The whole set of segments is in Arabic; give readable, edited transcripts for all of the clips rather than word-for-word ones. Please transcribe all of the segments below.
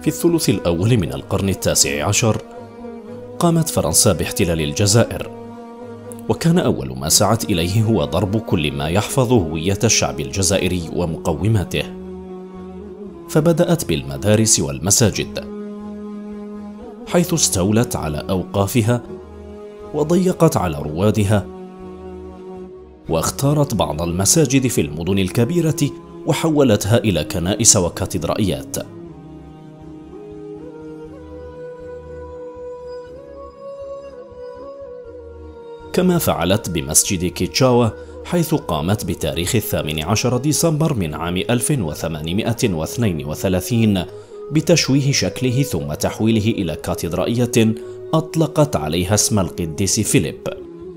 في الثلث الأول من القرن التاسع عشر قامت فرنسا باحتلال الجزائر، وكان أول ما سعت إليه هو ضرب كل ما يحفظ هوية الشعب الجزائري ومقوماته، فبدأت بالمدارس والمساجد، حيث استولت على أوقافها وضيقت على روادها، واختارت بعض المساجد في المدن الكبيرة وحولتها إلى كنائس وكاتدرائيات. كما فعلت بمسجد كيتشاوا، حيث قامت بتاريخ 18 ديسمبر من عام 1832 بتشويه شكله ثم تحويله إلى كاتدرائية أطلقت عليها اسم القديس فيليب.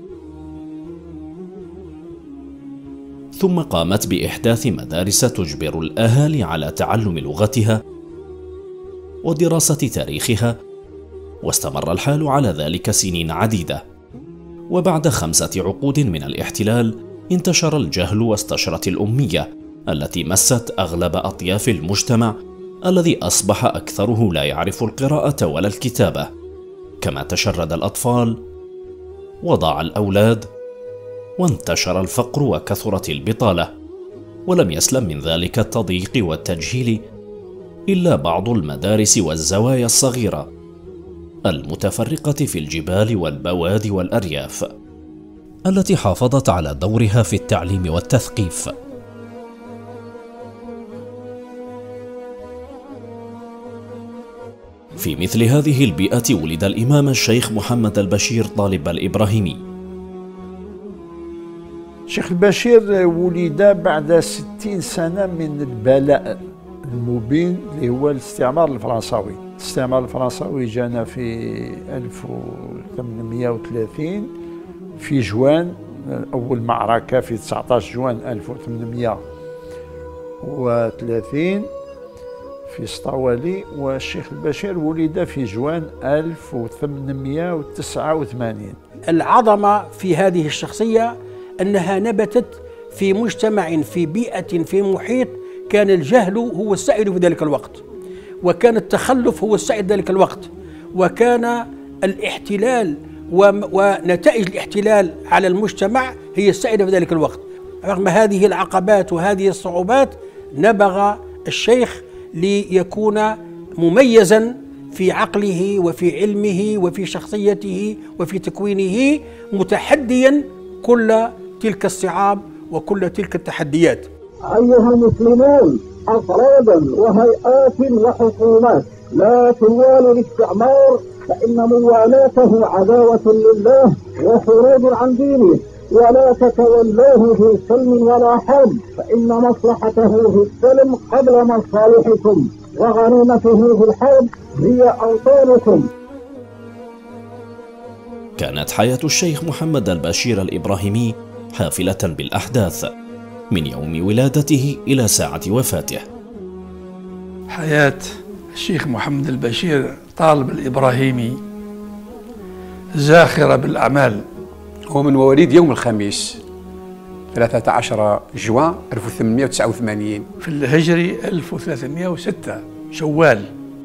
ثم قامت بإحداث مدارس تجبر الأهالي على تعلم لغتها ودراسة تاريخها، واستمر الحال على ذلك سنين عديدة. وبعد 5 عقود من الاحتلال انتشر الجهل واستشرت الأمية التي مست أغلب أطياف المجتمع، الذي أصبح أكثره لا يعرف القراءة ولا الكتابة، كما تشرد الأطفال وضاع الأولاد وانتشر الفقر وكثرت البطالة. ولم يسلم من ذلك التضييق والتجهيل إلا بعض المدارس والزوايا الصغيرة المتفرقة في الجبال والبوادي والأرياف، التي حافظت على دورها في التعليم والتثقيف. في مثل هذه البيئة ولد الإمام الشيخ محمد البشير طالب الإبراهيمي. الشيخ البشير ولد بعد 60 سنة من البلاء المبين اللي هو الاستعمار الفرنساوي. الاستعمار الفرنساوي جانا في 1830 في جوان، أول معركة في 19 جوان 1830 في سطاولي، والشيخ البشير ولد في جوان 1889. العظمة في هذه الشخصية أنها نبتت في مجتمع، في بيئة، في محيط كان الجهل هو السائد في ذلك الوقت، وكان التخلف هو السائد ذلك الوقت، وكان الاحتلال ونتائج الاحتلال على المجتمع هي السائدة في ذلك الوقت. رغم هذه العقبات وهذه الصعوبات نبغ الشيخ ليكون مميزا في عقله وفي علمه وفي شخصيته وفي تكوينه، متحديا كل تلك الصعاب وكل تلك التحديات. أيها المسلمون أفرادا وهيئات وحكومات، لا توالوا الاستعمار، فإن موالاته عداوة لله وخروج عن دينه، ولا تتولوه في سلم ولا حرب، فإن مصلحته في السلم قبل مصالحكم، وغنيمته في الحرب هي أوطانكم. كانت حياة الشيخ محمد البشير الإبراهيمي حافلة بالأحداث من يوم ولادته إلى ساعة وفاته. حياة الشيخ محمد البشير طالب الإبراهيمي زاخرة بالأعمال. هو من مواليد يوم الخميس 13 جوان 1889 في الهجري 1306 شوال،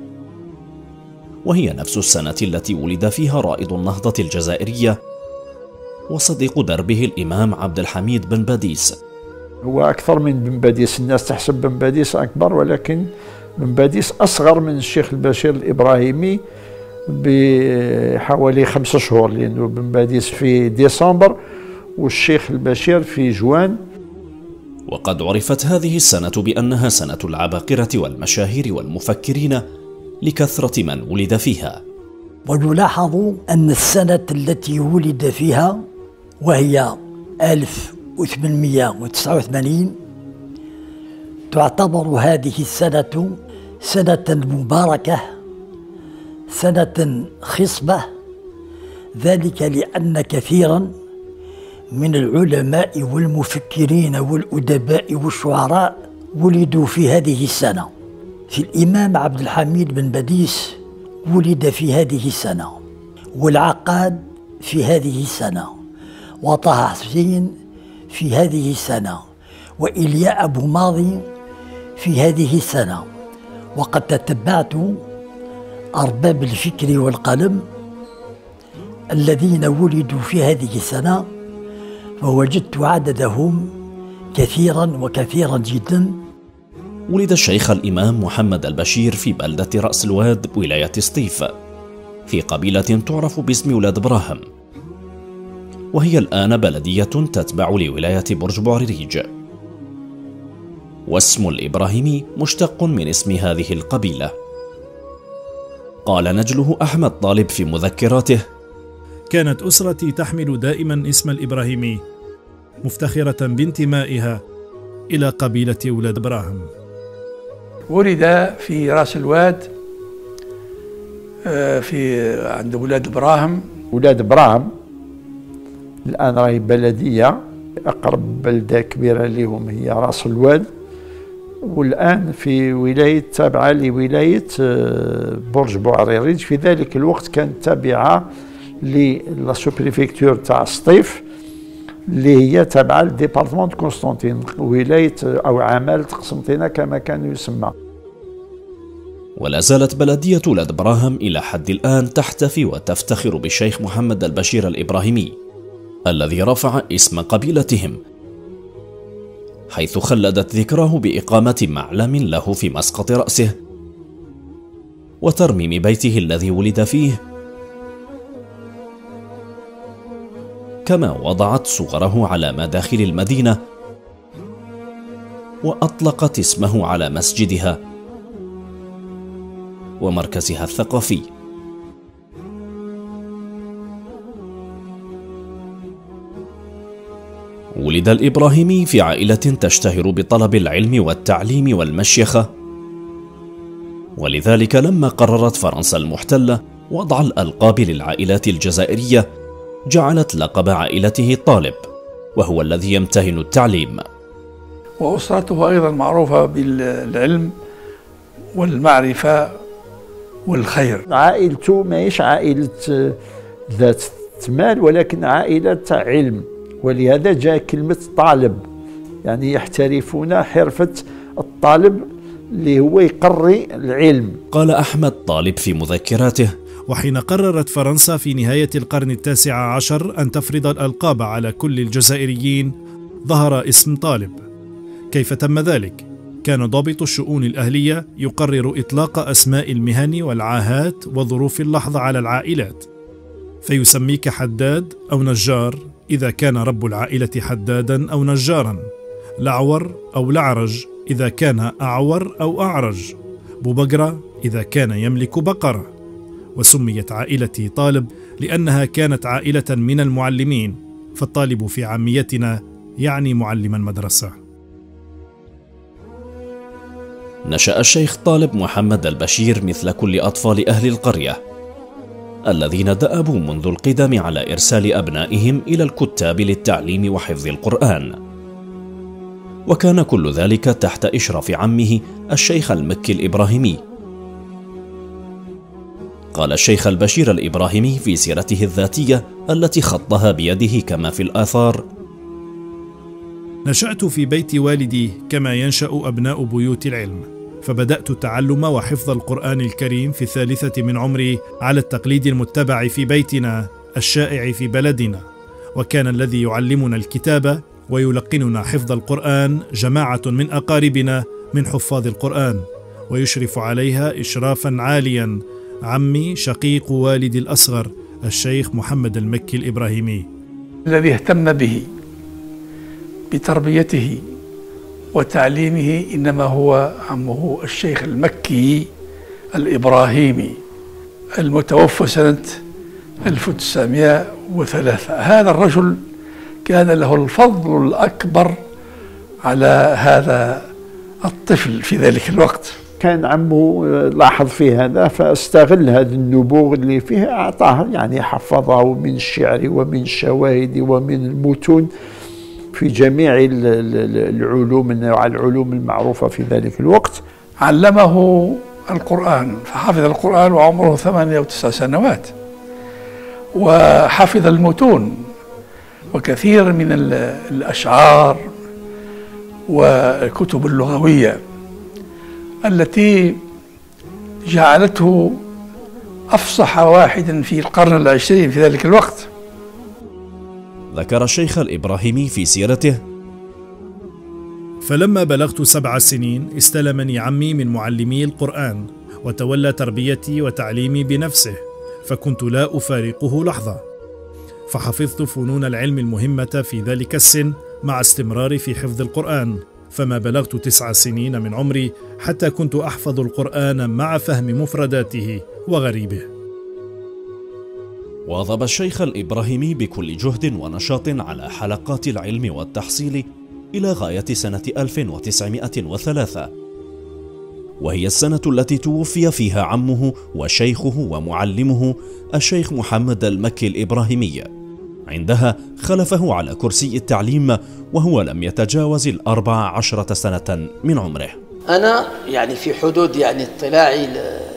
وهي نفس السنة التي ولد فيها رائد النهضة الجزائرية وصديق دربه الإمام عبد الحميد بن باديس. هو أكثر من بن باديس، الناس تحسب بن باديس أكبر، ولكن بن باديس أصغر من الشيخ البشير الإبراهيمي بحوالي 5 شهور، لأنه بن باديس في ديسمبر والشيخ البشير في جوان. وقد عرفت هذه السنة بأنها سنة العباقرة والمشاهير والمفكرين لكثرة من ولد فيها. ونلاحظ أن السنة التي ولد فيها وهي 1889 تعتبر هذه السنة سنة مباركة، سنة خصبة، ذلك لأن كثيرا من العلماء والمفكرين والأدباء والشعراء ولدوا في هذه السنة. في الإمام عبد الحميد بن باديس ولد في هذه السنة، والعقاد في هذه السنة، وطه حسين في هذه السنة، وإلياء أبو ماضي في هذه السنة. وقد تتبعت أرباب الفكر والقلم الذين ولدوا في هذه السنة، فوجدت عددهم كثيرا وكثيرا جدا. ولد الشيخ الإمام محمد البشير في بلدة رأس الواد ولاية سطيف في قبيلة تعرف باسم ولاد براهم، وهي الآن بلدية تتبع لولاية برج بوعريريج، واسم الإبراهيمي مشتق من اسم هذه القبيلة. قال نجله أحمد طالب في مذكراته: كانت أسرتي تحمل دائما اسم الإبراهيمي، مفتخرة بانتمائها إلى قبيلة ولاد براهم. ولد في راس الواد عند ولاد براهم. ولاد براهم الآن راهي بلدية، أقرب بلدة كبيرة لهم هي راس الواد، والآن في ولاية تابعة لولاية برج بوعريريج. في ذلك الوقت كانت تابعة للسوبريفكتور تاع سطيف اللي هي تابعة لديبارتمون قسنطين، ولاية أو عمالة قسنطينة كما كان يسمى. ولا زالت بلدية ولاد براهم إلى حد الآن تحتفي وتفتخر بالشيخ محمد البشير الإبراهيمي الذي رفع اسم قبيلتهم، حيث خلدت ذكراه بإقامة معلم له في مسقط رأسه وترميم بيته الذي ولد فيه، كما وضعت صوره على مداخل المدينة وأطلقت اسمه على مسجدها ومركزها الثقافي. ولد الإبراهيمي في عائلة تشتهر بطلب العلم والتعليم والمشيخة، ولذلك لما قررت فرنسا المحتلة وضع الألقاب للعائلات الجزائرية جعلت لقب عائلته طالب، وهو الذي يمتهن التعليم. وأسرته أيضا معروفة بالعلم والمعرفة والخير. عائلته ماهيش عائلة ذات مال، ولكن عائلة علم، ولهذا جاء كلمة طالب، يعني يحترفون حرفة الطالب اللي هو يقري العلم. قال أحمد طالب في مذكراته: وحين قررت فرنسا في نهاية القرن التاسع عشر أن تفرض الألقاب على كل الجزائريين، ظهر اسم طالب. كيف تم ذلك؟ كان ضابط الشؤون الأهلية يقرر إطلاق أسماء المهن والعاهات وظروف اللحظة على العائلات، فيسميك حداد أو نجار إذا كان رب العائلة حدادا أو نجارا، لعور أو لعرج إذا كان أعور أو أعرج، ببقرة إذا كان يملك بقرة. وسميت عائلتي طالب لأنها كانت عائلة من المعلمين، فالطالب في عاميتنا يعني معلم المدرسة. نشأ الشيخ طالب محمد البشير مثل كل أطفال أهل القرية الذين دأبوا منذ القدم على إرسال أبنائهم إلى الكتاب للتعليم وحفظ القرآن، وكان كل ذلك تحت إشراف عمه الشيخ المكي الإبراهيمي. قال الشيخ البشير الإبراهيمي في سيرته الذاتية التي خطها بيده كما في الآثار: نشأت في بيت والدي كما ينشأ أبناء بيوت العلم، فبدأت التعلم وحفظ القرآن الكريم في الثالثة من عمري على التقليد المتبع في بيتنا الشائع في بلدنا، وكان الذي يعلمنا الكتابة ويلقننا حفظ القرآن جماعة من أقاربنا من حفاظ القرآن، ويشرف عليها إشرافا عاليا عمي شقيق والدي الأصغر الشيخ محمد المكي الإبراهيمي، الذي اهتم به بتربيته وتعليمه إنما هو عمه الشيخ المكي الإبراهيمي المتوفى سنة 1903. هذا الرجل كان له الفضل الأكبر على هذا الطفل في ذلك الوقت. كان عمه لاحظ في هذا فاستغل هذا النبوغ اللي فيه، أعطاه يعني حفظه من الشعر ومن الشواهد ومن المتون في جميع العلوم المعروفة في ذلك الوقت. علمه القرآن فحفظ القرآن وعمره 8 أو 9 سنوات، وحفظ المتون وكثير من الأشعار والكتب اللغوية التي جعلته أفصح واحد في القرن العشرين في ذلك الوقت. ذكر الشيخ الإبراهيمي في سيرته: فلما بلغت 7 سنين استلمني عمي من معلمي القرآن وتولى تربيتي وتعليمي بنفسه، فكنت لا أفارقه لحظة، فحفظت فنون العلم المهمة في ذلك السن مع استمراري في حفظ القرآن، فما بلغت 9 سنين من عمري حتى كنت أحفظ القرآن مع فهم مفرداته وغريبه. واظب الشيخ الإبراهيمي بكل جهد ونشاط على حلقات العلم والتحصيل إلى غاية سنة 1903، وهي السنة التي توفي فيها عمه وشيخه ومعلمه الشيخ محمد المكي الإبراهيمي. عندها خلفه على كرسي التعليم وهو لم يتجاوز 14 سنة من عمره. أنا يعني في حدود اطلاعي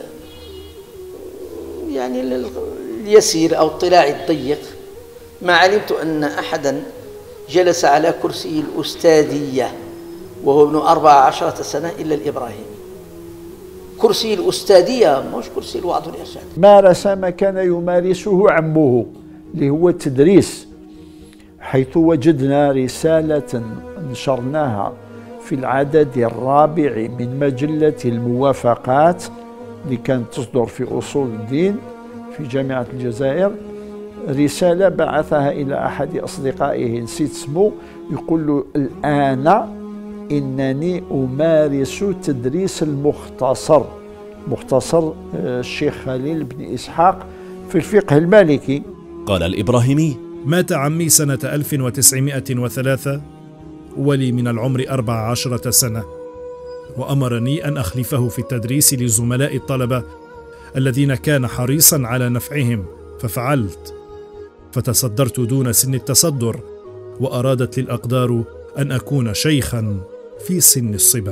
اليسير أو اطلاعي الضيق، ما علمت أن أحدا جلس على كرسي الأستاذية وهو ابن 14 سنة إلا الإبراهيمي. كرسي الأستاذية مش كرسي الوعظ والإرشاد. مارس ما كان يمارسه عمه اللي هو التدريس، حيث وجدنا رسالة نشرناها في العدد الرابع من مجلة الموافقات اللي كانت تصدر في أصول الدين في جامعة الجزائر، رسالة بعثها إلى أحد أصدقائه نسيت اسمه، يقول له: الآن إنني أمارس تدريس المختصر، مختصر الشيخ خليل بن إسحاق في الفقه المالكي. قال الإبراهيمي: مات عمي سنة 1903 ولي من العمر 14 سنة، وأمرني أن أخلفه في التدريس لزملاء الطلبة الذين كان حريصا على نفعهم، ففعلت، فتصدرت دون سن التصدر، وأرادت لي الأقدار أن أكون شيخا في سن الصبا.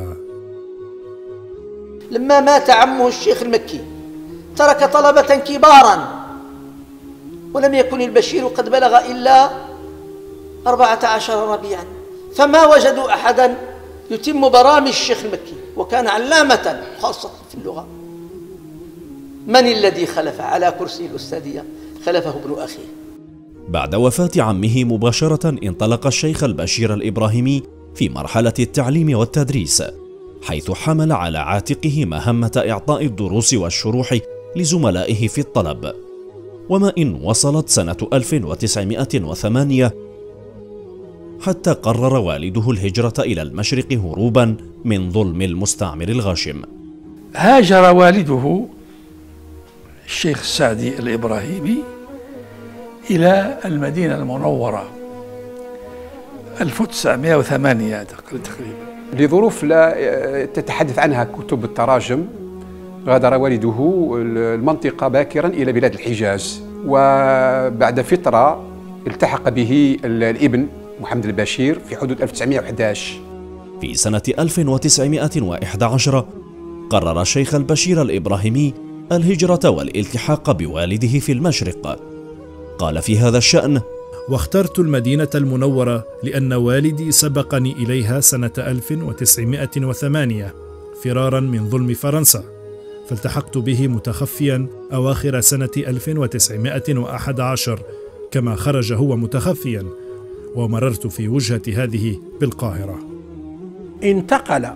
لما مات عمه الشيخ المكي ترك طلبة كبارا، ولم يكن البشير قد بلغ إلا 14 ربيعا، فما وجدوا أحدا يتم برامج الشيخ المكي، وكان علامة خاصة في اللغة. من الذي خلف على كرسي الأستاذية؟ خلفه ابن أخيه. بعد وفاة عمه مباشرة انطلق الشيخ البشير الإبراهيمي في مرحلة التعليم والتدريس، حيث حمل على عاتقه مهمة إعطاء الدروس والشروح لزملائه في الطلب. وما إن وصلت سنة 1908 حتى قرر والده الهجرة إلى المشرق هروبا من ظلم المستعمر الغاشم. هاجر والده الشيخ السعدي الإبراهيمي إلى المدينة المنورة 1908 تقريبا، لظروف لا تتحدث عنها كتب التراجم. غادر والده المنطقة باكرا إلى بلاد الحجاز، وبعد فترة التحق به الابن محمد البشير في حدود 1911. في سنة 1911 قرر الشيخ البشير الإبراهيمي الهجرة والالتحاق بوالده في المشرق. قال في هذا الشأن: واخترت المدينة المنورة لأن والدي سبقني إليها سنة 1908 فرارا من ظلم فرنسا، فالتحقت به متخفيا أواخر سنة 1911 كما خرج هو متخفيا، ومررت في وجهة هذه بالقاهرة. انتقل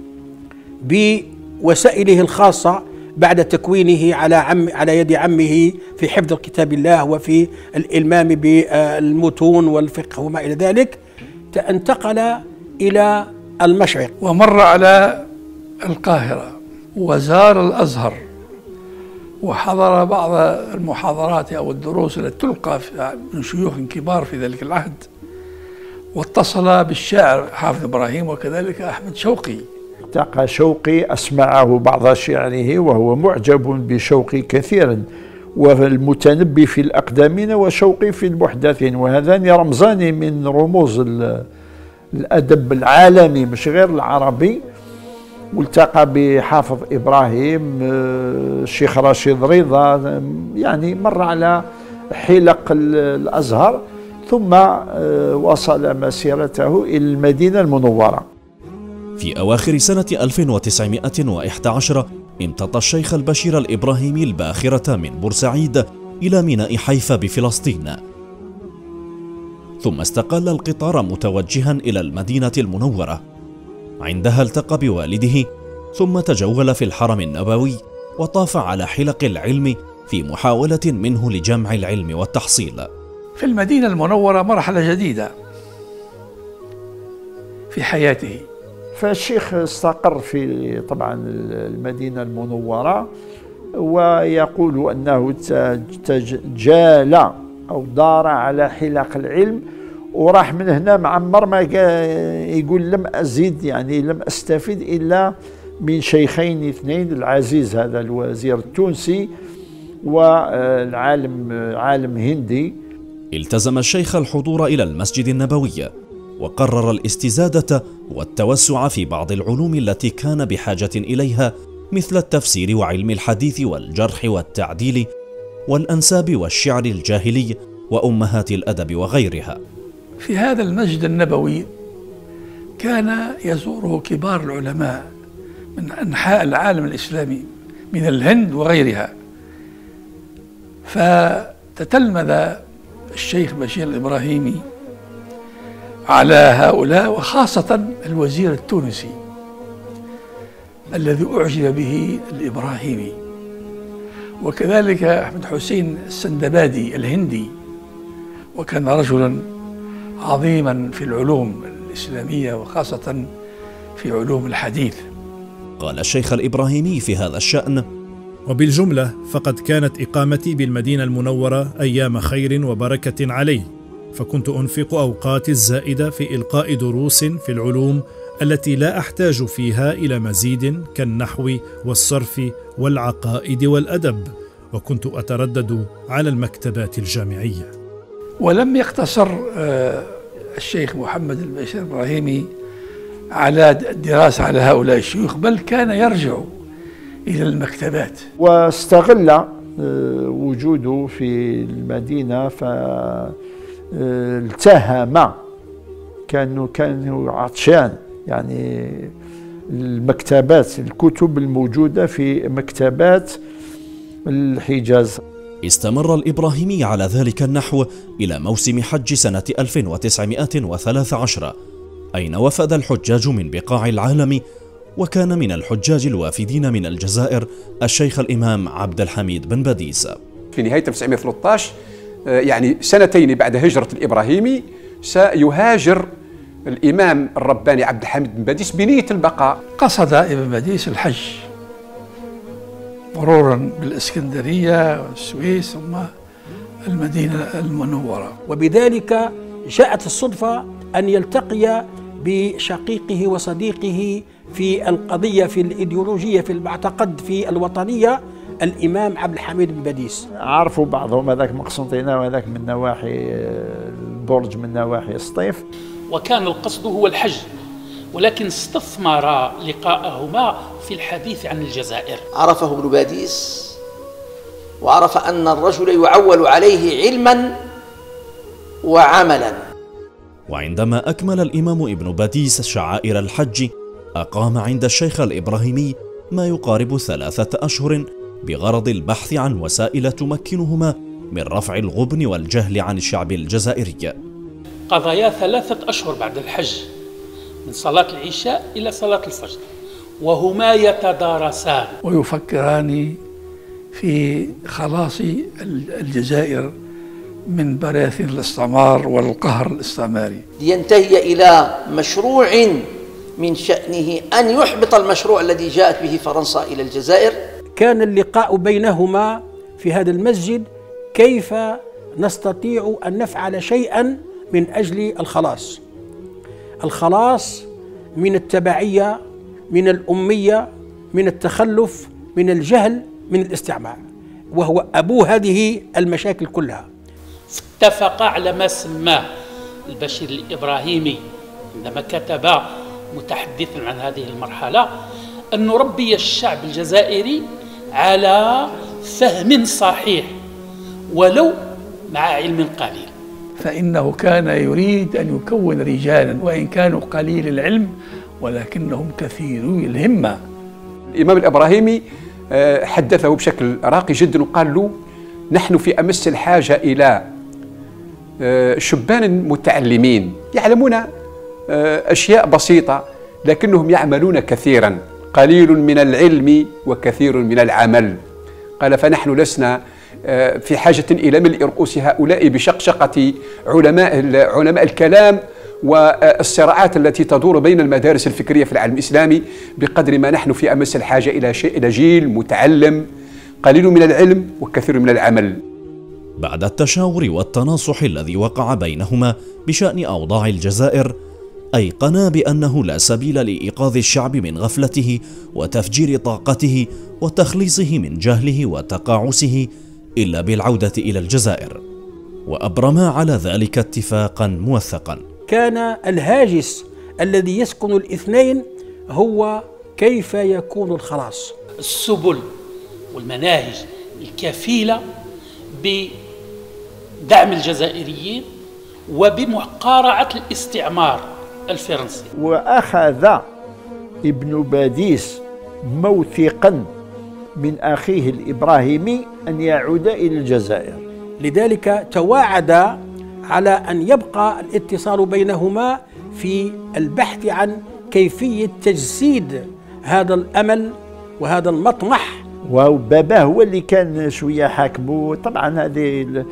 بوسائله الخاصة بعد تكوينه على يد عمه في حفظ كتاب الله وفي الإلمام بالمتون والفقه وما إلى ذلك، انتقل إلى المشرق ومر على القاهرة وزار الأزهر وحضر بعض المحاضرات أو الدروس التي تلقى من شيوخ كبار في ذلك العهد، واتصل بالشاعر حافظ إبراهيم وكذلك أحمد شوقي. التقى شوقي، أسمعه بعض شعره وهو معجب بشوقي كثيرا، والمتنبي في الأقدمين وشوقي في المحدثين، وهذان رمزان من رموز الأدب العالمي مش غير العربي. والتقى بحافظ إبراهيم، الشيخ رشيد رضا، يعني مر على حلق الأزهر، ثم وصل مسيرته إلى المدينة المنورة. في أواخر سنة 1911 امتطى الشيخ البشير الإبراهيمي الباخرة من بورسعيد إلى ميناء حيفا بفلسطين، ثم استقل القطار متوجها إلى المدينة المنورة. عندها التقى بوالده، ثم تجول في الحرم النبوي وطاف على حلق العلم في محاولة منه لجمع العلم والتحصيل. في المدينة المنورة مرحلة جديدة في حياته. فالشيخ استقر في طبعا المدينة المنورة، ويقول أنه جال أو دار على حلق العلم، وراح من هنا معمر ما يقول لم أزيد، يعني لم أستفيد إلا من شيخين اثنين، العزيز هذا الوزير التونسي والعالم عالم هندي. التزم الشيخ الحضور إلى المسجد النبوي، وقرر الاستزادة والتوسع في بعض العلوم التي كان بحاجة إليها، مثل التفسير وعلم الحديث والجرح والتعديل والأنساب والشعر الجاهلي وأمهات الأدب وغيرها. في هذا المسجد النبوي كان يزوره كبار العلماء من أنحاء العالم الإسلامي من الهند وغيرها، فتتلمذ الشيخ بشير الإبراهيمي على هؤلاء، وخاصة الوزير التونسي الذي أعجب به الإبراهيمي، وكذلك أحمد حسين السندبادي الهندي، وكان رجلا عظيما في العلوم الإسلامية وخاصة في علوم الحديث. قال الشيخ الإبراهيمي في هذا الشأن: وبالجملة فقد كانت إقامتي بالمدينة المنورة أيام خير وبركة علي، فكنت أنفق أوقاتي الزائدة في إلقاء دروس في العلوم التي لا أحتاج فيها إلى مزيد كالنحو والصرف والعقائد والأدب، وكنت أتردد على المكتبات الجامعية. ولم يقتصر الشيخ محمد البشير الإبراهيمي على الدراسة على هؤلاء الشيوخ، بل كان يرجع إلى المكتبات، واستغل وجوده في المدينة فالتهم، كانوا عطشان، يعني المكتبات، الكتب الموجودة في مكتبات الحجاز. استمر الإبراهيمي على ذلك النحو إلى موسم حج سنة 1913، أين وفد الحجاج من بقاع العالم، وكان من الحجاج الوافدين من الجزائر الشيخ الإمام عبد الحميد بن بديس. في نهاية 1913 يعني سنتين بعد هجرة الإبراهيمي سيهاجر الإمام الرباني عبد الحميد بن بديس بنية البقاء. قصد ابن بديس الحج مرورا بالإسكندرية والسويس ثم المدينة المنورة، وبذلك جاءت الصدفة أن يلتقي بشقيقه وصديقه في القضية، في الإيديولوجية، في المعتقد، في الوطنية، الإمام عبد الحميد بن بديس. عرفوا بعضهم، هذاك من قسنطينة وهذاك من نواحي البرج، من نواحي سطيف، وكان القصد هو الحج، ولكن استثمر لقاءهما في الحديث عن الجزائر. عرفه ابن بديس وعرف أن الرجل يعول عليه علما وعملا. وعندما أكمل الإمام ابن بديس شعائر الحج، أقام عند الشيخ الإبراهيمي ما يقارب 3 أشهر بغرض البحث عن وسائل تمكنهما من رفع الغبن والجهل عن الشعب الجزائري. قضيا 3 أشهر بعد الحج، من صلاة العشاء إلى صلاة الفجر، وهما يتدارسان ويفكران في خلاص الجزائر من براثن الاستعمار والقهر الاستعماري، لينتهي إلى مشروع من شأنه أن يحبط المشروع الذي جاءت به فرنسا إلى الجزائر. كان اللقاء بينهما في هذا المسجد، كيف نستطيع أن نفعل شيئا من أجل الخلاص من التبعية، من الأمية، من التخلف، من الجهل، من الاستعمار، وهو أبو هذه المشاكل كلها. اتفق على ما سماه البشير الإبراهيمي عندما كتب متحدثا عن هذه المرحلة أن نربي الشعب الجزائري على فهم صحيح ولو مع علم قليل، فإنه كان يريد أن يكون رجالا وإن كانوا قليل العلم ولكنهم كثيرو الهمة. الإمام الإبراهيمي حدثه بشكل راقي جدا وقال له: نحن في أمس الحاجة إلى شبان متعلمين يعلمون أشياء بسيطة لكنهم يعملون كثيرا، قليل من العلم وكثير من العمل. قال: فنحن لسنا في حاجة إلى ملء رؤوس هؤلاء بشقشقة علماء الكلام والصراعات التي تدور بين المدارس الفكرية في العالم الإسلامي، بقدر ما نحن في أمس الحاجة إلى جيل متعلم قليل من العلم وكثير من العمل. بعد التشاور والتناصح الذي وقع بينهما بشأن أوضاع الجزائر، أيقنا بأنه لا سبيل لإيقاظ الشعب من غفلته وتفجير طاقته وتخليصه من جهله وتقاعسه إلا بالعودة إلى الجزائر، وأبرما على ذلك اتفاقا موثقا. كان الهاجس الذي يسكن الاثنين هو كيف يكون الخلاص. السبل والمناهج الكفيلة بدعم الجزائريين وبمقارعة الاستعمار الفرنسي. وأخذ ابن باديس موثقا من أخيه الإبراهيمي أن يعود إلى الجزائر، لذلك تواعد على أن يبقى الاتصال بينهما في البحث عن كيفية تجسيد هذا الأمل وهذا المطمح. وباباه هو اللي كان شوية حاكمه. طبعا هذه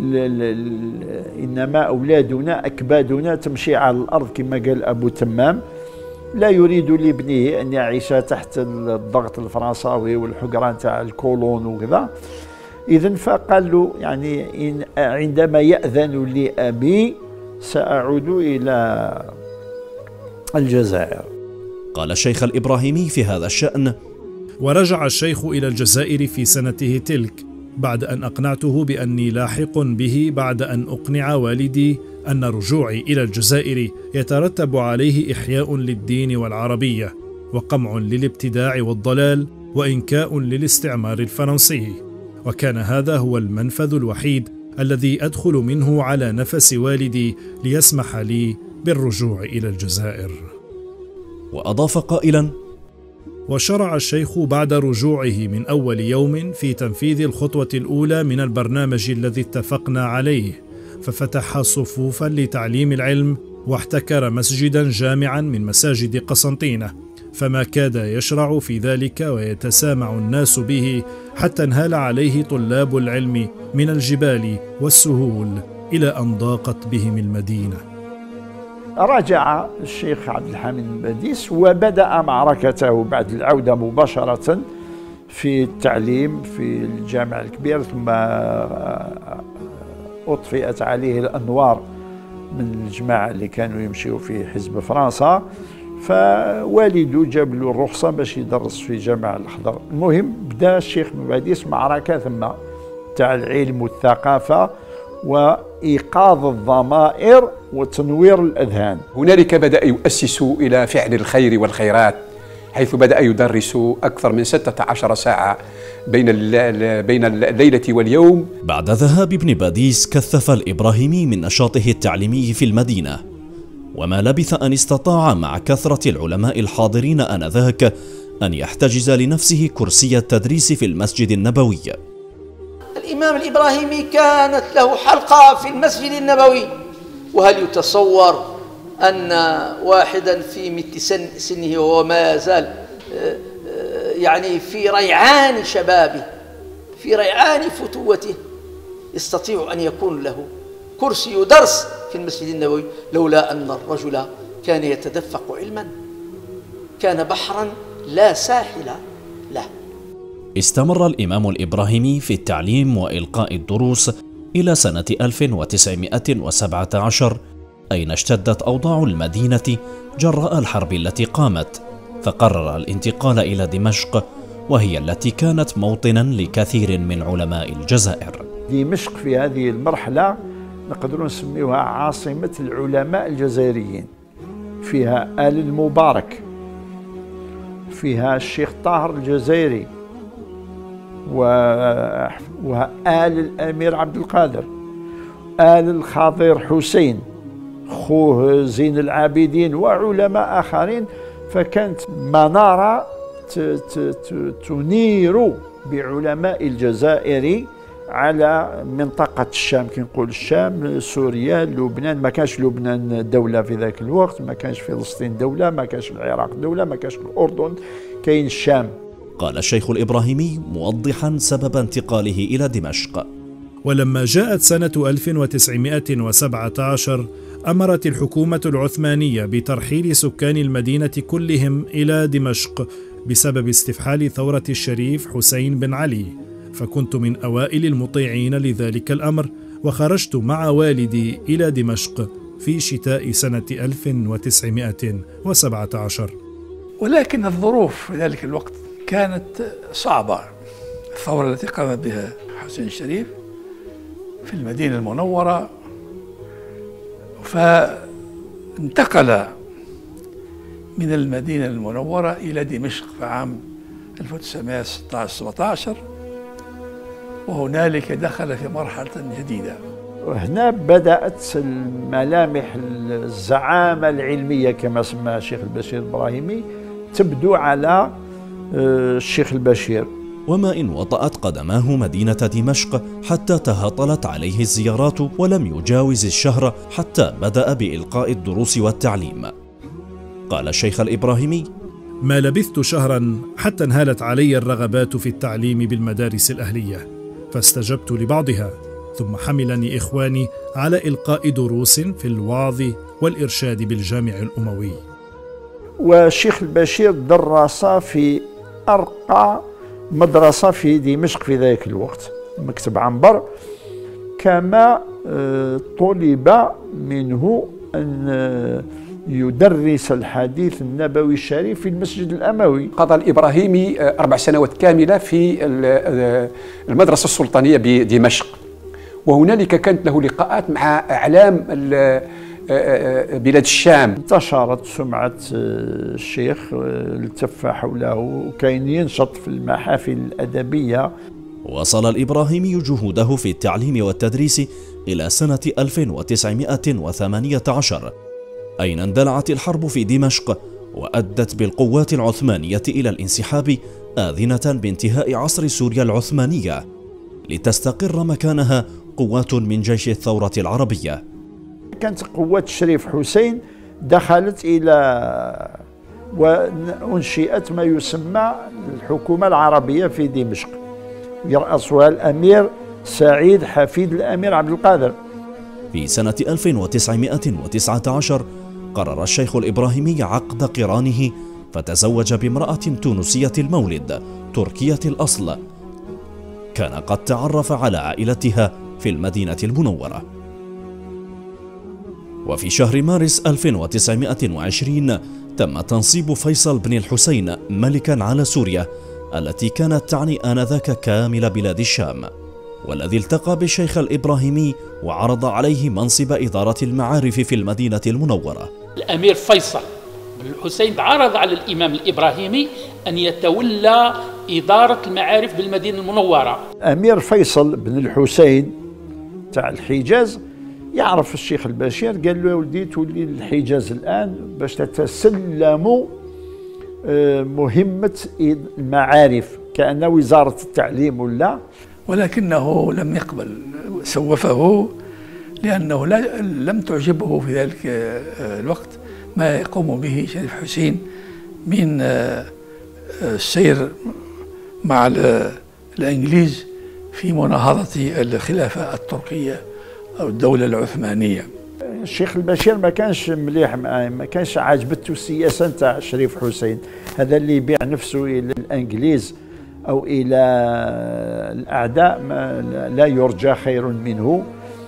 إنما أولادنا أكبادنا تمشي على الأرض كما قال أبو تمام، لا يريد لابنه أن يعيش تحت الضغط الفرنساوي والحجران تاع الكولون وكذا. إذن فقال له يعني عندما يأذن لأبي سأعود إلى الجزائر. قال الشيخ الإبراهيمي في هذا الشأن: ورجع الشيخ إلى الجزائر في سنته تلك بعد أن أقنعته بأني لاحق به، بعد أن أقنع والدي أن رجوعي إلى الجزائر يترتب عليه إحياء للدين والعربية وقمع للابتداع والضلال وإنكاء للاستعمار الفرنسي، وكان هذا هو المنفذ الوحيد الذي أدخل منه على نفس والدي ليسمح لي بالرجوع إلى الجزائر. وأضاف قائلا: وشرع الشيخ بعد رجوعه من أول يوم في تنفيذ الخطوة الأولى من البرنامج الذي اتفقنا عليه، ففتح صفوفا لتعليم العلم واحتكر مسجدا جامعا من مساجد قسنطينة، فما كاد يشرع في ذلك ويتسامع الناس به حتى انهال عليه طلاب العلم من الجبال والسهول إلى أن ضاقت بهم المدينة. رجع الشيخ عبد الحميد بن باديس وبدأ معركته بعد العودة مباشرة في التعليم في الجامع الكبير، ثم أطفئت عليه الأنوار من الجماعة اللي كانوا يمشيوا في حزب فرنسا، فوالده جاب له الرخصة باش يدرس في جامع الأخضر. المهم بدأ الشيخ بن باديس معركة ثم تاع العلم والثقافة وإيقاظ الضمائر وتنوير الأذهان. هنالك بدأ يؤسس إلى فعل الخير والخيرات، حيث بدأ يدرس أكثر من 16 ساعة بين الليلة واليوم. بعد ذهاب ابن باديس كثف الإبراهيمي من نشاطه التعليمي في المدينة، وما لبث أن استطاع مع كثرة العلماء الحاضرين آنذاك أن يحتجز لنفسه كرسي التدريس في المسجد النبوي. الإمام الإبراهيمي كانت له حلقة في المسجد النبوي، وهل يتصور أن واحدا في مثل سنه وهو ما يزال يعني في ريعان شبابه في ريعان فتوته يستطيع أن يكون له كرسي درس في المسجد النبوي، لولا أن الرجل كان يتدفق علما، كان بحرا لا ساحل له. استمر الإمام الإبراهيمي في التعليم وإلقاء الدروس إلى سنة 1917، أين اشتدت أوضاع المدينة جراء الحرب التي قامت، فقرر الانتقال إلى دمشق، وهي التي كانت موطنا لكثير من علماء الجزائر. دمشق في هذه المرحلة نقدر نسميها عاصمة العلماء الجزائريين، فيها آل المبارك، فيها الشيخ طاهر الجزائري، وآل الأمير عبد القادر، آل الخضير حسين، خوه زين العابدين وعلماء آخرين. فكانت منارة تنير بعلماء الجزائر على منطقة الشام، كي نقول الشام، سوريا، لبنان. ما كانش لبنان دولة في ذاك الوقت، ما كانش فلسطين دولة، ما كانش العراق دولة، ما كانش الأردن، كاين الشام. قال الشيخ الإبراهيمي موضحا سبب انتقاله إلى دمشق. ولما جاءت سنة 1917 أمرت الحكومة العثمانية بترحيل سكان المدينة كلهم إلى دمشق بسبب استفحال ثورة الشريف حسين بن علي، فكنت من أوائل المطيعين لذلك الأمر، وخرجت مع والدي إلى دمشق في شتاء سنة 1917. ولكن الظروف في ذلك الوقت كانت صعبة. الثورة التي قام بها حسين الشريف في المدينة المنورة، فانتقل من المدينة المنورة إلى دمشق في عام 1916-17، وهنالك دخل في مرحلة جديدة. وهنا بدأت الملامح الزعامة العلمية كما سماها الشيخ البشير الإبراهيمي تبدو على الشيخ البشير. وما إن وطأت قدماه مدينة دمشق حتى تهاطلت عليه الزيارات، ولم يجاوز الشهر حتى بدأ بإلقاء الدروس والتعليم. قال الشيخ الإبراهيمي: ما لبثت شهرا حتى انهالت علي الرغبات في التعليم بالمدارس الأهلية، فاستجبت لبعضها، ثم حملني إخواني على إلقاء دروس في الوعظ والإرشاد بالجامع الأموي. والشيخ البشير درس في أرقى مدرسة في دمشق في ذلك الوقت، مكتب عنبر، كما طلب منه أن يدرس الحديث النبوي الشريف في المسجد الأموي. قضى الإبراهيمي 4 سنوات كاملة في المدرسة السلطانية بدمشق، وهنالك كانت له لقاءات مع أعلام بلاد الشام. انتشرت سمعة الشيخ، التف حوله، وكان ينشط في المحافل الأدبية. وصل الإبراهيمي جهوده في التعليم والتدريس إلى سنة 1918، أين اندلعت الحرب في دمشق وأدت بالقوات العثمانية إلى الانسحاب، آذنة بانتهاء عصر سوريا العثمانية، لتستقر مكانها قوات من جيش الثورة العربية. كانت قوات الشريف حسين دخلت إلى وأنشئت ما يسمى الحكومة العربية في دمشق، يرأسها الأمير سعيد حفيد الأمير عبد القادر. في سنة 1919 قرر الشيخ الإبراهيمي عقد قرانه، فتزوج بامرأة تونسية المولد تركية الأصل، كان قد تعرف على عائلتها في المدينة المنورة. وفي شهر مارس 1920 تم تنصيب فيصل بن الحسين ملكا على سوريا، التي كانت تعني آنذاك كامل بلاد الشام، والذي التقى بالشيخ الإبراهيمي وعرض عليه منصب إدارة المعارف في المدينة المنورة. الأمير فيصل بن الحسين عرض على الإمام الإبراهيمي أن يتولى إدارة المعارف بالمدينة المنورة. أمير فيصل بن الحسين تاع الحجاز يعرف الشيخ البشير، قال له: يا ولدي تولي الحجاز الآن باش تتسلم مهمة المعارف كأن وزارة التعليم ولا. ولكنه لم يقبل، سوفه، لأنه لم تعجبه في ذلك الوقت ما يقوم به شريف حسين من السير مع الإنجليز في مناهضة الخلافة التركية أو الدولة العثمانية. الشيخ البشير ما كانش مليح معاه، ما كانش عاجبته السياسة نتاع شريف حسين، هذا اللي يبيع نفسه إلى الإنجليز أو إلى الأعداء لا يرجى خير منه،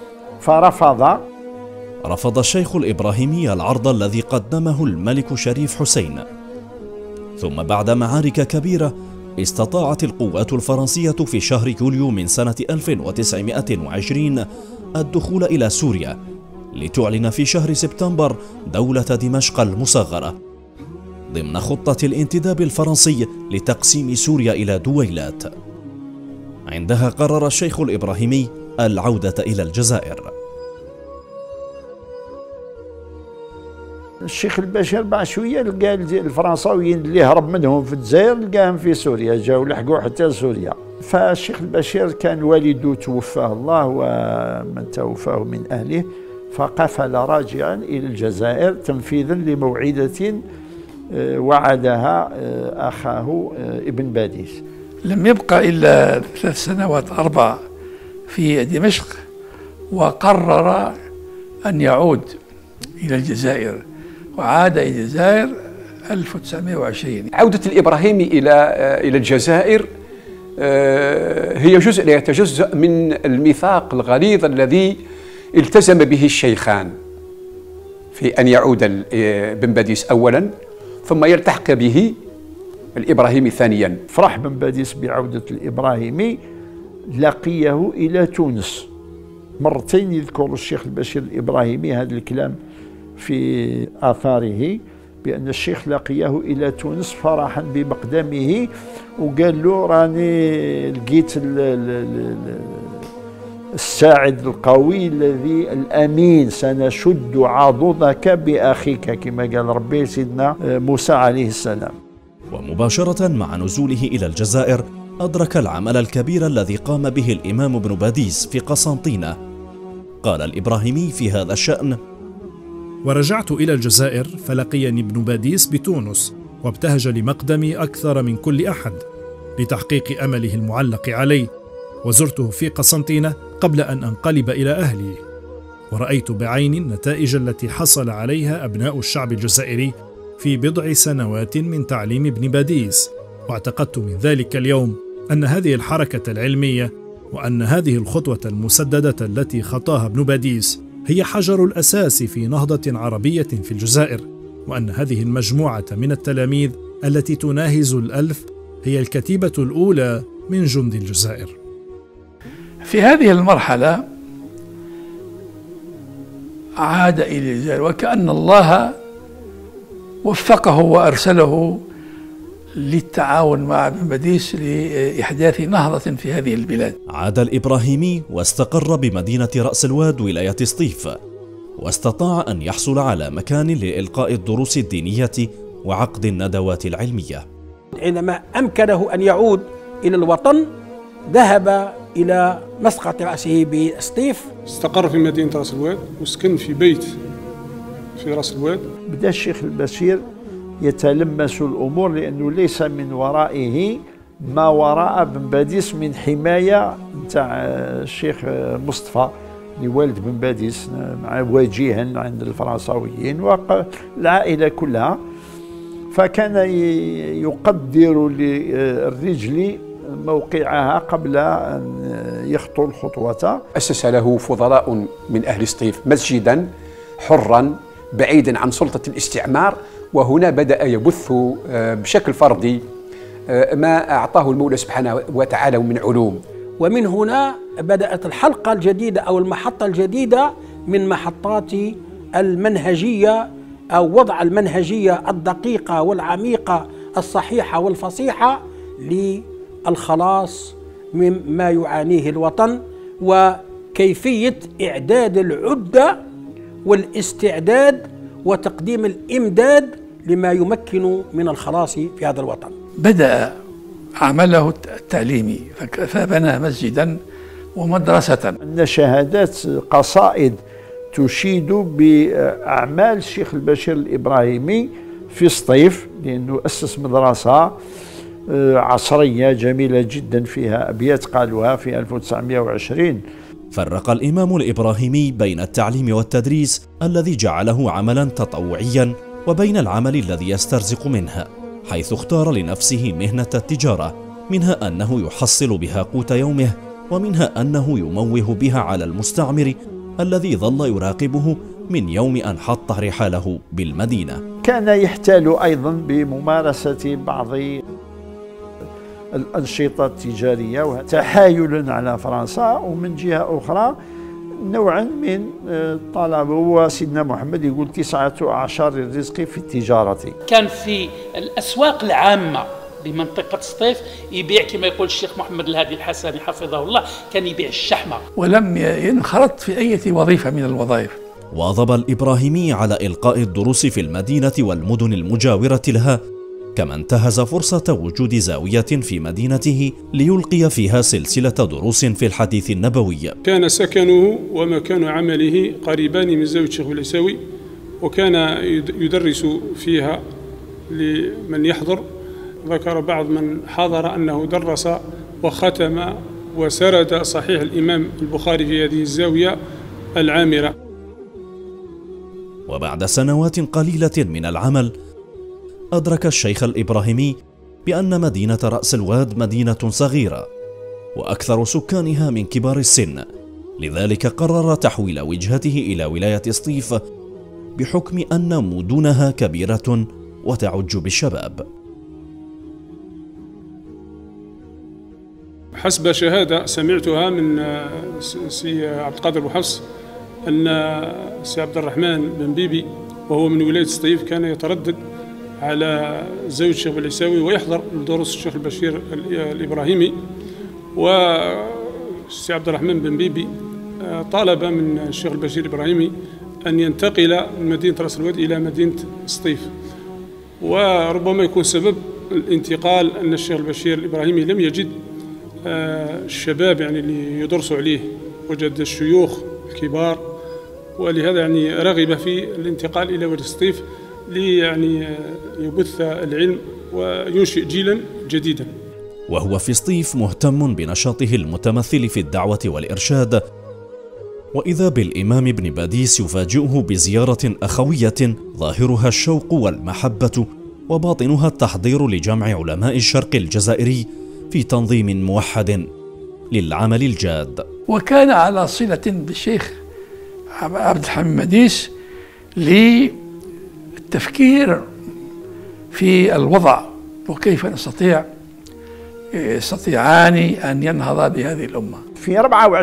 رفض الشيخ الإبراهيمي العرض الذي قدمه الملك شريف حسين. ثم بعد معارك كبيرة استطاعت القوات الفرنسية في شهر يوليو من سنة 1920 الدخول إلى سوريا، لتعلن في شهر سبتمبر دولة دمشق المصغرة ضمن خطة الانتداب الفرنسي لتقسيم سوريا إلى دويلات. عندها قرر الشيخ الإبراهيمي العودة إلى الجزائر. الشيخ البشير بعد شويه لقى الفرنساويين اللي هرب منهم في الجزائر لقاهم في سوريا، جاوا لحقوا حتى سوريا. فالشيخ البشير كان والده توفاه الله ومن توفاه من اهله، فقفل راجعا الى الجزائر تنفيذا لموعده وعدها اخاه ابن باديس. لم يبقى الا 3 سنوات 4 في دمشق، وقرر ان يعود إلى الجزائر، وعاد إلى الجزائر 1920. عودة الإبراهيمي إلى الجزائر هي جزء لا يتجزأ من الميثاق الغليظ الذي التزم به الشيخان في أن يعود بن باديس أولا ثم يلتحق به الإبراهيمي ثانيا. فرح بن باديس بعودة الإبراهيمي، لقيه إلى تونس مرتين. يذكر الشيخ البشير الإبراهيمي هذا الكلام في آثاره بأن الشيخ لقيه إلى تونس فرحا بمقدمه، وقال له راني لقيت الساعد القوي الذي الأمين، سنشد عضدك بأخيك، كما قال ربي سيدنا موسى عليه السلام. ومباشرة مع نزوله إلى الجزائر أدرك العمل الكبير الذي قام به الإمام ابن باديس في قسنطينة. قال الإبراهيمي في هذا الشأن: ورجعت إلى الجزائر فلقيني ابن باديس بتونس، وابتهج لمقدمي أكثر من كل أحد لتحقيق أمله المعلق علي، وزرته في قسنطينة قبل أن أنقلب إلى أهلي، ورأيت بعيني النتائج التي حصل عليها أبناء الشعب الجزائري في بضع سنوات من تعليم ابن باديس، واعتقدت من ذلك اليوم أن هذه الحركة العلمية وأن هذه الخطوة المسددة التي خطاها ابن باديس هي حجر الأساس في نهضة عربية في الجزائر، وأن هذه المجموعة من التلاميذ التي تناهز 1000 هي الكتيبة الأولى من جند الجزائر. في هذه المرحلة عاد إلى الجزائر وكأن الله وفقه وأرسله للتعاون مع ابن باديس لإحداث نهضة في هذه البلاد. عاد الإبراهيمي واستقر بمدينة رأس الواد ولاية سطيف، واستطاع أن يحصل على مكان لإلقاء الدروس الدينية وعقد الندوات العلمية. عندما أمكنه أن يعود إلى الوطن ذهب إلى مسقط رأسه بسطيف، استقر في مدينة رأس الواد وسكن في بيت في رأس الواد. بدأ الشيخ البشير يتلمس الأمور لأنه ليس من ورائه ما وراء بن باديس من حماية نتاع الشيخ مصطفى لوالد بن باديس مع وجيها عند الفرنساويين والعائلة كلها، فكان يقدر للرجل موقعها قبل أن يخطو الخطوة. أسس له فضلاء من أهل سطيف مسجدا حرا بعيدا عن سلطة الاستعمار، وهنا بدأ يبث بشكل فردي ما أعطاه المولى سبحانه وتعالى من علوم. ومن هنا بدأت الحلقة الجديدة أو المحطة الجديدة من محطات المنهجية أو وضع المنهجية الدقيقة والعميقة الصحيحة والفصيحة للخلاص مما يعانيه الوطن، وكيفية إعداد العدة والاستعداد وتقديم الإمداد لما يمكن من الخلاص في هذا الوطن. بدأ عمله التعليمي فبنى مسجدا ومدرسة. أن شهادات قصائد تشيد بأعمال الشيخ البشير الإبراهيمي في سطيف، لأنه أسس مدرسة عصرية جميلة جدا فيها أبيات قالوها في 1920. فرق الإمام الإبراهيمي بين التعليم والتدريس الذي جعله عملا تطوعيا وبين العمل الذي يسترزق منها، حيث اختار لنفسه مهنة التجارة، منها أنه يحصل بها قوت يومه، ومنها أنه يموه بها على المستعمر الذي ظل يراقبه من يوم أن حط رحاله بالمدينة. كان يحتال أيضا بممارسة بعض الأنشطة التجارية وتحايلا على فرنسا، ومن جهة أخرى نوعا من طلب. وسيدنا محمد يقول 19 الرزق في التجارة. كان في الأسواق العامة بمنطقة سطيف يبيع كما يقول الشيخ محمد الهادي الحسني حفظه الله، كان يبيع الشحمة. ولم ينخرط في أي وظيفة من الوظائف. واظب الإبراهيمي على إلقاء الدروس في المدينة والمدن المجاورة لها، كما انتهز فرصة وجود زاوية في مدينته ليلقي فيها سلسلة دروس في الحديث النبوي. كان سكنه ومكان عمله قريبان من زاوية الشيخ العيساوي، وكان يدرس فيها لمن يحضر. ذكر بعض من حضر أنه درس وختم وسرد صحيح الإمام البخاري في هذه الزاوية العامرة. وبعد سنوات قليلة من العمل أدرك الشيخ الإبراهيمي بأن مدينة رأس الواد مدينة صغيرة وأكثر سكانها من كبار السن، لذلك قرر تحويل وجهته إلى ولاية سطيف بحكم أن مدنها كبيرة وتعج بالشباب. حسب شهادة سمعتها من سي عبد القادر أبو حفص أن سي عبد الرحمن بن بيبي وهو من ولاية سطيف كان يتردد على زاوية الشيخ العيساوي ويحضر دروس الشيخ البشير الإبراهيمي. وسي عبد الرحمن بن بيبي طالب من الشيخ البشير الإبراهيمي أن ينتقل من مدينة رأس الواد إلى مدينة سطيف، وربما يكون سبب الانتقال أن الشيخ البشير الإبراهيمي لم يجد الشباب يعني اللي يدرسوا عليه، وجد الشيوخ الكبار، ولهذا يعني رغب في الانتقال إلى وادي سطيف يعني يبث العلم وينشئ جيلا جديدا. وهو في سطيف مهتم بنشاطه المتمثل في الدعوة والإرشاد، وإذا بالإمام ابن باديس يفاجئه بزيارة أخوية ظاهرها الشوق والمحبة وباطنها التحضير لجمع علماء الشرق الجزائري في تنظيم موحد للعمل الجاد. وكان على صلة بالشيخ عبد الحميد باديس للتفكير في الوضع وكيف يستطيعان أن ينهضا بهذه الأمة. في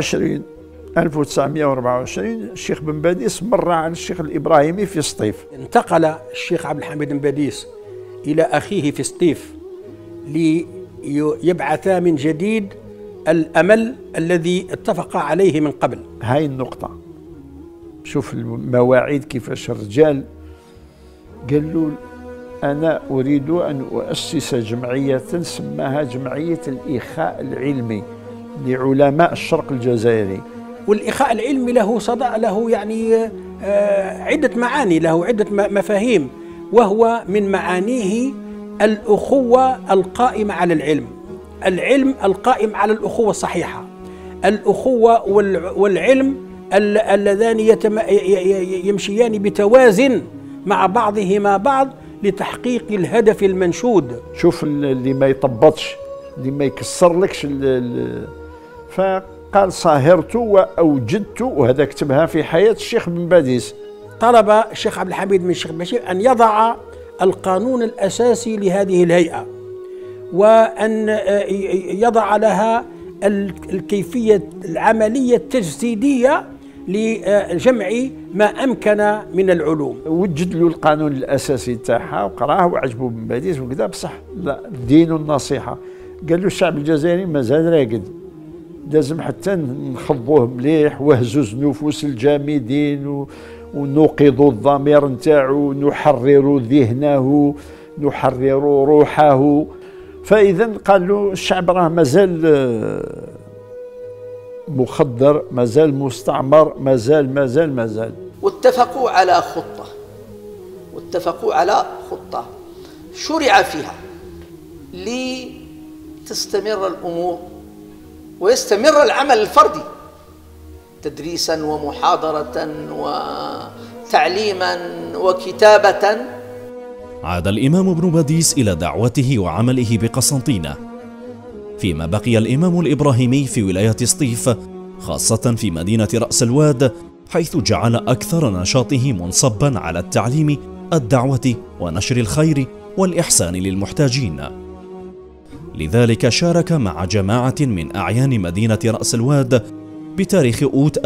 1924 الشيخ بن باديس مر على الشيخ الإبراهيمي في سطيف. انتقل الشيخ عبد الحميد بن باديس إلى أخيه في سطيف ليبعثا من جديد الأمل الذي اتفق عليه من قبل. هاي النقطة، شوف المواعيد كيفاش الرجال قال له أنا أريد أن أؤسس جمعية سماها جمعية الإخاء العلمي لعلماء الشرق الجزائري. والإخاء العلمي له صدى، له يعني عدة معاني، له عدة مفاهيم، وهو من معانيه الأخوة القائمة على العلم، العلم القائم على الأخوة الصحيحة، الأخوة والعلم اللذان يمشيان بتوازن مع بعضهما بعض لتحقيق الهدف المنشود. شوف اللي ما يطبطش، اللي ما يكسر لكش فقال صاهرت وأوجدت، وهذا كتبها في حياة الشيخ بن باديس. طلب الشيخ عبد الحميد من الشيخ بشير أن يضع القانون الأساسي لهذه الهيئة، وأن يضع لها الكيفية العملية التجسيدية لجمع ما أمكن من العلوم. وجد له القانون الأساسي تاعها وقراه وعجبه بن باديس وكذا، بصح لا، الدين والنصيحة. قال له الشعب الجزائري مازال راقد، لازم حتى نخضوه مليح وهزوز نفوس الجامدين ونوقظ الضمير نتاعو، نحرر ذهنه، نحرر روحه. فإذا قال له الشعب راه مازال مخدر، مازال مستعمر، مازال. واتفقوا على خطة شرع فيها لتستمر الأمور ويستمر العمل الفردي تدريسا ومحاضرة وتعليما وكتابة. عاد الإمام ابن باديس إلى دعوته وعمله بقسنطينة، فيما بقي الإمام الإبراهيمي في ولاية سطيف، خاصة في مدينة رأس الواد، حيث جعل أكثر نشاطه منصبا على التعليم، الدعوة ونشر الخير والإحسان للمحتاجين. لذلك شارك مع جماعة من أعيان مدينة رأس الواد بتاريخ أوت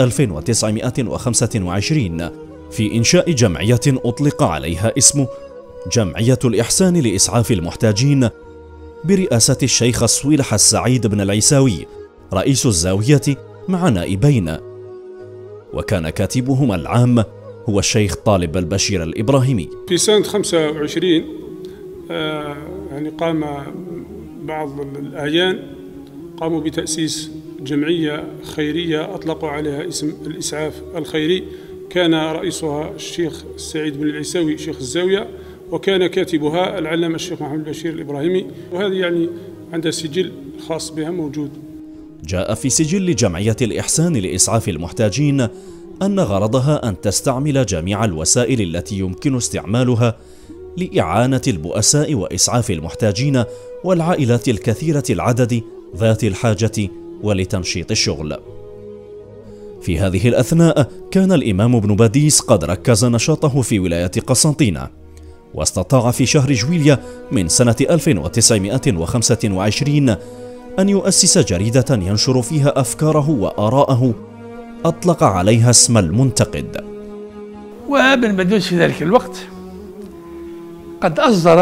1925 في إنشاء جمعية أطلق عليها اسم جمعية الإحسان لإسعاف المحتاجين، برئاسة الشيخ الصويلح السعيد بن العيساوي رئيس الزاوية مع نائبين، وكان كاتبهما العام هو الشيخ طالب البشير الإبراهيمي. في سنة 25 يعني قام بعض الأعيان قاموا بتأسيس جمعية خيرية أطلقوا عليها اسم الإسعاف الخيري. كان رئيسها الشيخ سعيد بن العيساوي شيخ الزاوية، وكان كاتبها العلامة الشيخ محمد البشير الإبراهيمي، وهذه يعني عندها سجل خاص بها موجود. جاء في سجل جمعية الإحسان لإسعاف المحتاجين أن غرضها أن تستعمل جميع الوسائل التي يمكن استعمالها لإعانة البؤساء وإسعاف المحتاجين والعائلات الكثيرة العدد ذات الحاجة ولتنشيط الشغل. في هذه الأثناء كان الإمام ابن باديس قد ركز نشاطه في ولاية قسنطينة، واستطاع في شهر جويلية من سنة 1925 أن يؤسس جريدة ينشر فيها أفكاره وآراءه أطلق عليها اسم المنتقد. وابن باديس في ذلك الوقت قد أصدر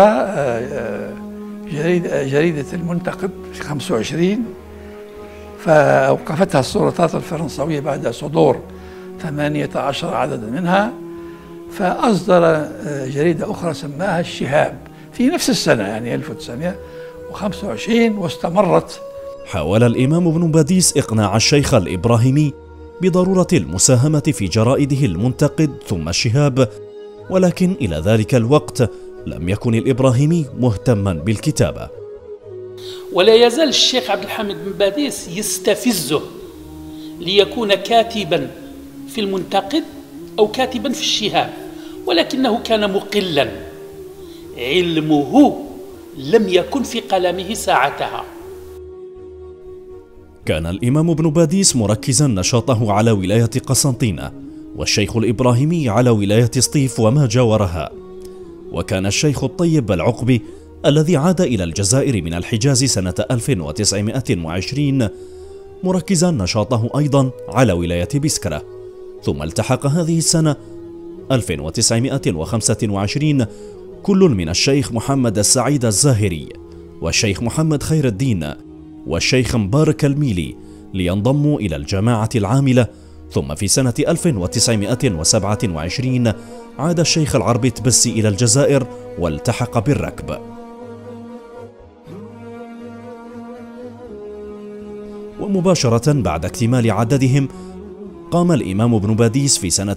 جريدة المنتقد في 25، فأوقفتها السلطات الفرنسوية بعد صدور 18 عددا منها، فأصدر جريدة أخرى سماها الشهاب في نفس السنة يعني 1925 واستمرت. حاول الإمام ابن باديس إقناع الشيخ الإبراهيمي بضرورة المساهمة في جرائده المنتقد ثم الشهاب، ولكن إلى ذلك الوقت لم يكن الإبراهيمي مهتما بالكتابة. ولا يزال الشيخ عبد الحميد بن باديس يستفزه ليكون كاتبا في المنتقد أو كاتبا في الشهاب، ولكنه كان مقلا، علمه لم يكن في قلمه ساعتها. كان الإمام ابن باديس مركزا نشاطه على ولاية قسنطينة، والشيخ الإبراهيمي على ولاية سطيف وما جاورها. وكان الشيخ الطيب العقبي الذي عاد إلى الجزائر من الحجاز سنة 1920 مركزا نشاطه أيضا على ولاية بسكرة. ثم التحق هذه السنة 1925 كل من الشيخ محمد السعيد الزاهري والشيخ محمد خير الدين والشيخ مبارك الميلي لينضموا إلى الجماعة العاملة. ثم في سنة 1927 عاد الشيخ العربي تبسي إلى الجزائر والتحق بالركب. ومباشرة بعد اكتمال عددهم قام الإمام ابن باديس في سنة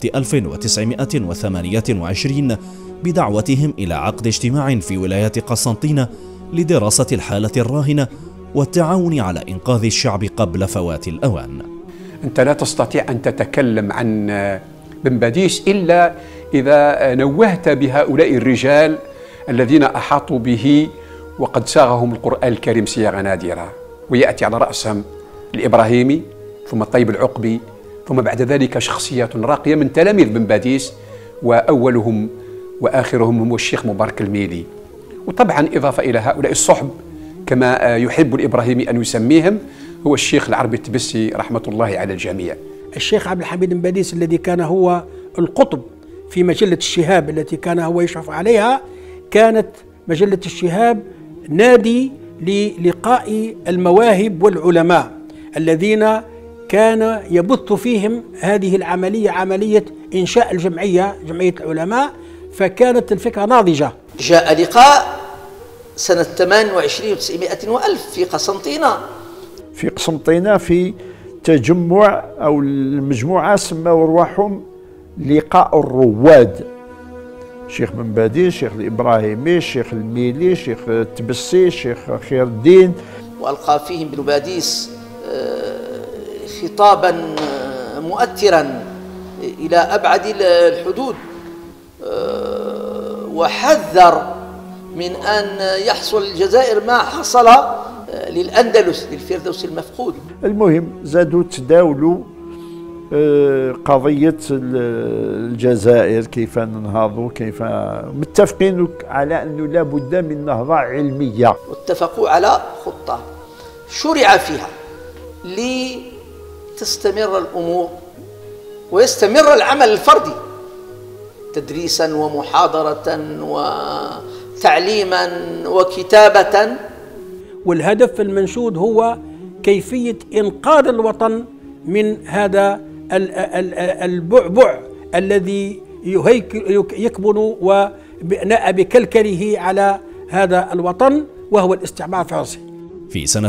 1928 بدعوتهم إلى عقد اجتماع في ولاية قسنطينة لدراسة الحالة الراهنة والتعاون على إنقاذ الشعب قبل فوات الأوان. أنت لا تستطيع أن تتكلم عن بن باديس إلا إذا نوهت بهؤلاء الرجال الذين أحاطوا به وقد ساغهم القرآن الكريم صياغة نادرة، ويأتي على رأسهم الإبراهيمي ثم الطيب العقبي، ثم بعد ذلك شخصيات راقية من تلاميذ بن باديس، وأولهم وآخرهم هو الشيخ مبارك الميلي. وطبعا إضافة إلى هؤلاء الصحب كما يحب الإبراهيمي أن يسميهم هو الشيخ العربي التبسي رحمة الله على الجميع. الشيخ عبد الحميد بن باديس الذي كان هو القطب في مجلة الشهاب التي كان هو يشرف عليها، كانت مجلة الشهاب نادي للقاء المواهب والعلماء الذين كان يبث فيهم هذه العملية، عملية إنشاء جمعية العلماء، فكانت الفكرة ناضجة. جاء لقاء سنة 28 و900 وألف في قسنطينة. في قسنطينة في تجمع أو المجموعة سموا رواحهم لقاء الرواد، الشيخ بن باديس، الشيخ الإبراهيمي، الشيخ الميلي، الشيخ التبسي، الشيخ خير الدين. وألقى فيهم ابن باديس خطابا مؤثرا إلى أبعد الحدود، وحذر من أن يحصل الجزائر ما حصل للأندلس، للفردوس المفقود. المهم زادوا تداولوا قضية الجزائر، كيف ننهضوا، كيف متفقين على أنه لا بد من نهضة علمية، واتفقوا على خطة شرع فيها لتستمر الأمور ويستمر العمل الفردي تدريسا ومحاضرة وتعليما وكتابة. والهدف المنشود هو كيفية إنقاذ الوطن من هذا البعبع الذي يكمن وبناء بكلكله على هذا الوطن وهو الاستعمار الفرنسي. في سنة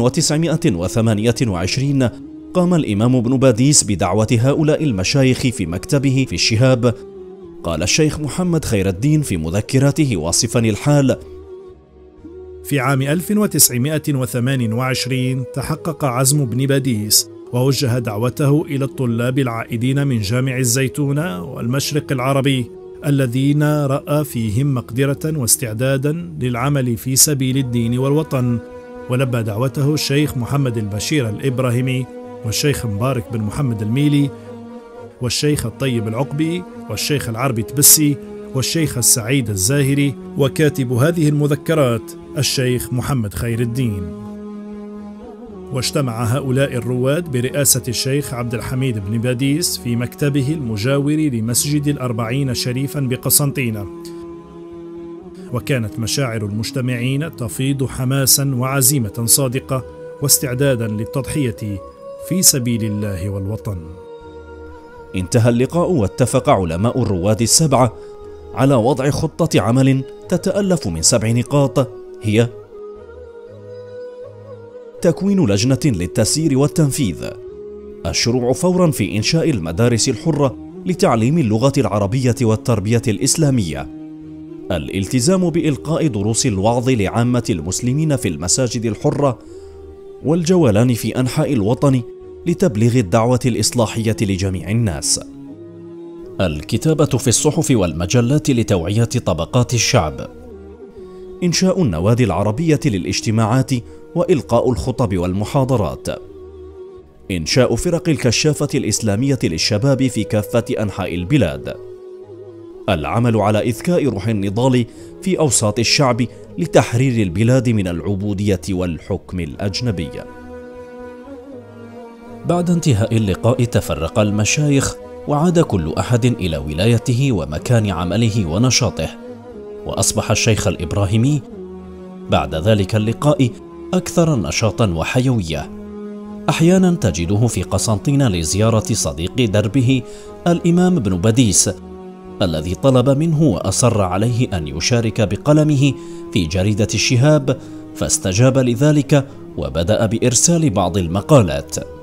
1928 قام الإمام ابن باديس بدعوة هؤلاء المشايخ في مكتبه في الشهاب. قال الشيخ محمد خير الدين في مذكراته واصفا الحال: في عام 1928 تحقق عزم ابن باديس ووجه دعوته إلى الطلاب العائدين من جامع الزيتونة والمشرق العربي الذين رأى فيهم مقدرة واستعدادا للعمل في سبيل الدين والوطن، ولبى دعوته الشيخ محمد البشير الإبراهيمي والشيخ مبارك بن محمد الميلي والشيخ الطيب العقبي والشيخ العربي تبسي والشيخ السعيد الزاهري وكاتب هذه المذكرات الشيخ محمد خير الدين. واجتمع هؤلاء الرواد برئاسة الشيخ عبد الحميد بن باديس في مكتبه المجاور لمسجد الأربعين شريفا بقسنطينة، وكانت مشاعر المجتمعين تفيض حماسا وعزيمة صادقة واستعدادا للتضحية في سبيل الله والوطن. انتهى اللقاء واتفق علماء الرواد السبعة على وضع خطة عمل تتألف من 7 نقاط، هي: تكوين لجنة للتسيير والتنفيذ، الشروع فورا في إنشاء المدارس الحرة لتعليم اللغة العربية والتربية الإسلامية، الالتزام بإلقاء دروس الوعظ لعامة المسلمين في المساجد الحرة، والجولان في أنحاء الوطن لتبليغ الدعوة الإصلاحية لجميع الناس، الكتابة في الصحف والمجلات لتوعية طبقات الشعب، إنشاء النوادي العربية للاجتماعات وإلقاء الخطب والمحاضرات، إنشاء فرق الكشافة الإسلامية للشباب في كافة أنحاء البلاد، العمل على إذكاء روح النضال في أوساط الشعب لتحرير البلاد من العبودية والحكم الأجنبي. بعد انتهاء اللقاء تفرق المشايخ وعاد كل أحد إلى ولايته ومكان عمله ونشاطه، وأصبح الشيخ الإبراهيمي بعد ذلك اللقاء أكثر نشاطا وحيوية. أحيانا تجده في قسنطينة لزيارة صديق دربه الإمام ابن باديس الذي طلب منه وأصر عليه أن يشارك بقلمه في جريدة الشهاب، فاستجاب لذلك وبدأ بإرسال بعض المقالات.